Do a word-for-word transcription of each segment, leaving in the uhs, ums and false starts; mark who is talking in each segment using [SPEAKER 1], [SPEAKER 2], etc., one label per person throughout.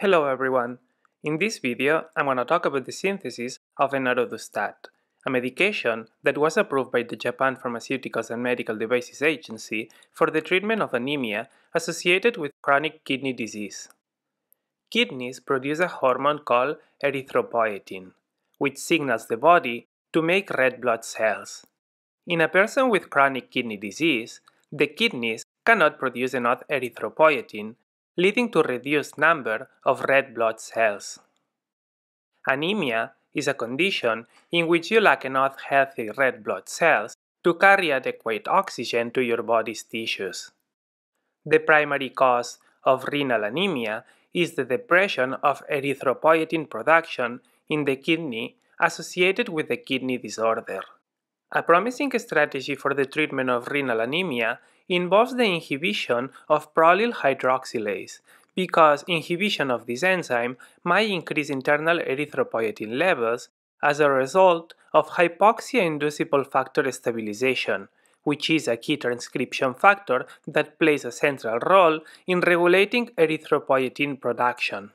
[SPEAKER 1] Hello everyone! In this video, I'm going to talk about the synthesis of Enarodustat, a medication that was approved by the Japan Pharmaceuticals and Medical Devices Agency for the treatment of anemia associated with chronic kidney disease. Kidneys produce a hormone called erythropoietin, which signals the body to make red blood cells. In a person with chronic kidney disease, the kidneys cannot produce enough erythropoietin, leading to reduced number of red blood cells. Anemia is a condition in which you lack enough healthy red blood cells to carry adequate oxygen to your body's tissues. The primary cause of renal anemia is the depression of erythropoietin production in the kidney associated with the kidney disorder. A promising strategy for the treatment of renal anemia involves the inhibition of prolyl hydroxylase, because inhibition of this enzyme might increase internal erythropoietin levels as a result of hypoxia-inducible factor stabilization, which is a key transcription factor that plays a central role in regulating erythropoietin production.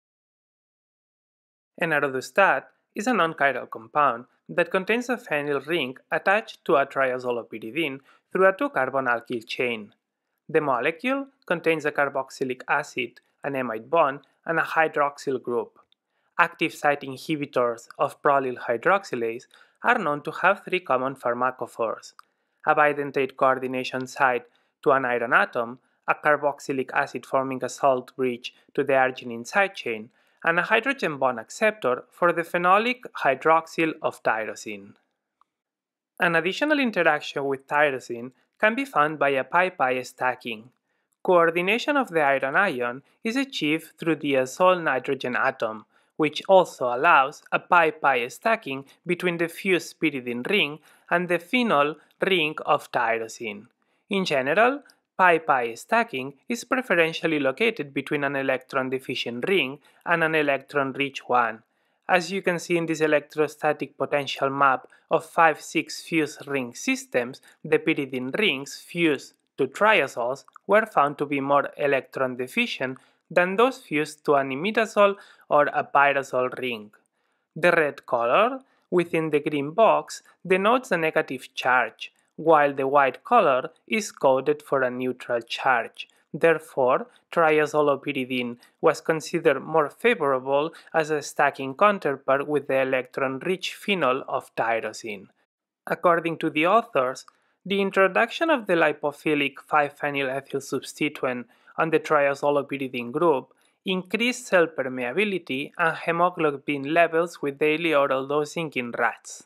[SPEAKER 1] Enarodustat is a non-chiral compound that contains a phenyl ring attached to a triazolopyridine through a two-carbon alkyl chain. The molecule contains a carboxylic acid, an amide bond, and a hydroxyl group. Active site inhibitors of prolyl hydroxylase are known to have three common pharmacophores: a bidentate coordination site to an iron atom, a carboxylic acid forming a salt bridge to the arginine side chain, and a hydrogen bond acceptor for the phenolic hydroxyl of tyrosine. An additional interaction with tyrosine can be found by a pi-pi stacking. Coordination of the iron ion is achieved through the azole nitrogen atom, which also allows a pi-pi stacking between the fused pyridine ring and the phenyl ring of tyrosine. In general, pi-pi stacking is preferentially located between an electron-deficient ring and an electron-rich one. As you can see in this electrostatic potential map of five six fused ring systems, the pyridine rings fused to triazoles were found to be more electron-deficient than those fused to an imidazole or a pyrazole ring. The red color within the green box denotes a negative charge, while the white color is coded for a neutral charge. Therefore, triazolopyridine was considered more favorable as a stacking counterpart with the electron-rich phenyl of tyrosine. According to the authors, the introduction of the lipophilic five phenyl ethyl substituent on the triazolopyridine group increased cell permeability and hemoglobin levels with daily oral dosing in rats.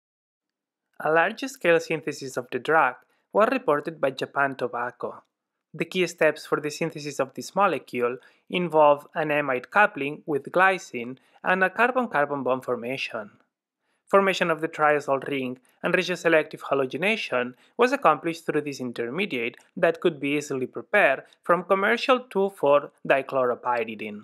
[SPEAKER 1] A large-scale synthesis of the drug was reported by Japan Tobacco. The key steps for the synthesis of this molecule involve an amide coupling with glycine and a carbon-carbon bond formation. Formation of the triazole ring and regioselective halogenation was accomplished through this intermediate that could be easily prepared from commercial two four dichloropyridine.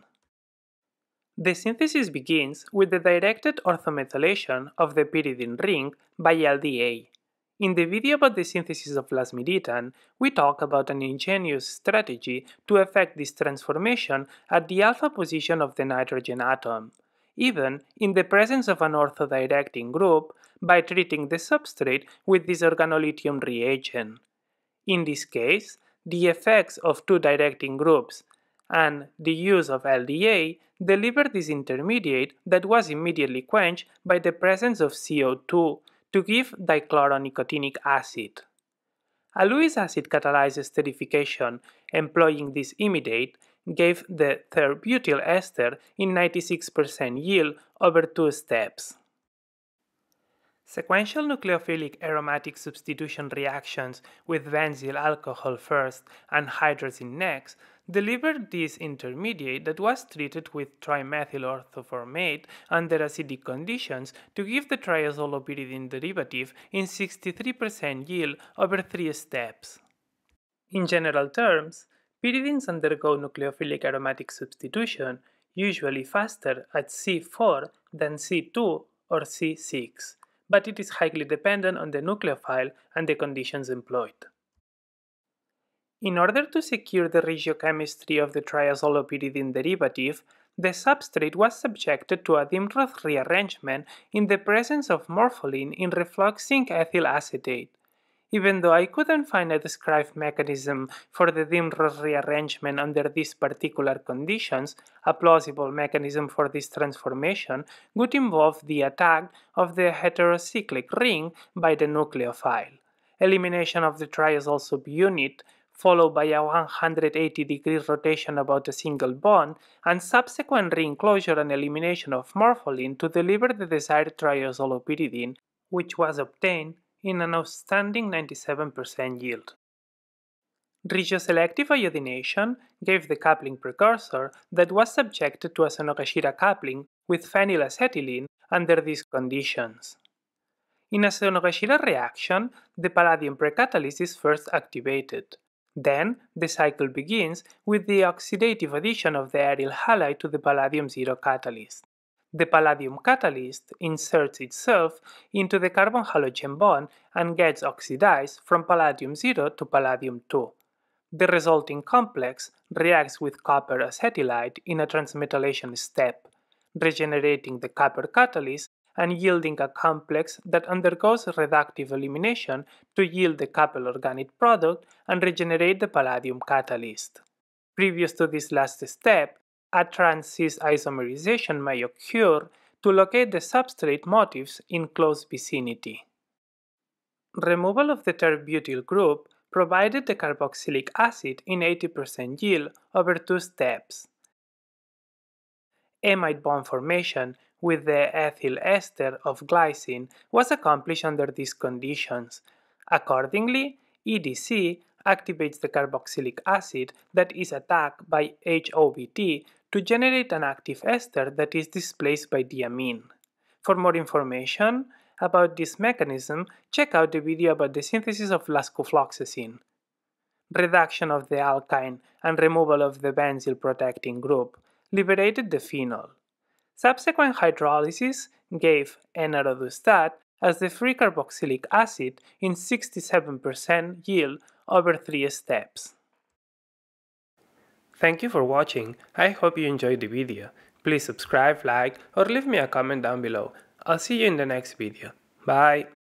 [SPEAKER 1] The synthesis begins with the directed orthomethylation of the pyridine ring by L D A. In the video about the synthesis of lasmiditan, we talk about an ingenious strategy to effect this transformation at the alpha position of the nitrogen atom, even in the presence of an orthodirecting group, by treating the substrate with this organolithium reagent. In this case, the effects of two directing groups and the use of L D A delivered this intermediate that was immediately quenched by the presence of C O two to give dichloronicotinic acid. A Lewis acid catalyzed esterification employing this imidate gave the third-butyl ester in ninety-six percent yield over two steps. Sequential nucleophilic aromatic substitution reactions with benzyl alcohol first and hydrazine next delivered this intermediate that was treated with trimethyl orthoformate under acidic conditions to give the triazolopyridine derivative in sixty-three percent yield over three steps. In general terms, pyridines undergo nucleophilic aromatic substitution usually faster at C four than C two or C six, but it is highly dependent on the nucleophile and the conditions employed. In order to secure the regiochemistry of the triazolopyridine derivative, the substrate was subjected to a Dimroth rearrangement in the presence of morpholine in refluxing ethyl acetate. Even though I couldn't find a described mechanism for the Dimroth rearrangement under these particular conditions, a plausible mechanism for this transformation would involve the attack of the heterocyclic ring by the nucleophile, elimination of the triazole subunit, followed by a one hundred eighty degree rotation about a single bond, and subsequent ring closure and elimination of morpholine to deliver the desired triazolopyridine, which was obtained in an outstanding ninety-seven percent yield. Regioselective iodination gave the coupling precursor that was subjected to a Sonogashira coupling with phenylacetylene under these conditions. In a Sonogashira reaction, the palladium precatalyst is first activated. Then, the cycle begins with the oxidative addition of the aryl halide to the palladium zero catalyst. The palladium catalyst inserts itself into the carbon-halogen bond and gets oxidized from palladium zero to palladium two. The resulting complex reacts with copper acetylide in a transmetallation step, regenerating the copper catalyst and yielding a complex that undergoes reductive elimination to yield the coupled organic product and regenerate the palladium catalyst. Previous to this last step, a trans-cis isomerization may occur to locate the substrate motifs in close vicinity. Removal of the terbutyl group provided the carboxylic acid in eighty percent yield over two steps. Amide bond formation with the ethyl ester of glycine was accomplished under these conditions. Accordingly, E D C activates the carboxylic acid that is attacked by H O B T to generate an active ester that is displaced by the amine. For more information about this mechanism, check out the video about the synthesis of lascofloxacin. Reduction of the alkyne and removal of the benzyl protecting group liberated the phenyl. Subsequent hydrolysis gave Enarodustat as the free carboxylic acid in sixty-seven percent yield over three steps. Thank you for watching. I hope you enjoyed the video. Please subscribe, like, or leave me a comment down below. I'll see you in the next video. Bye!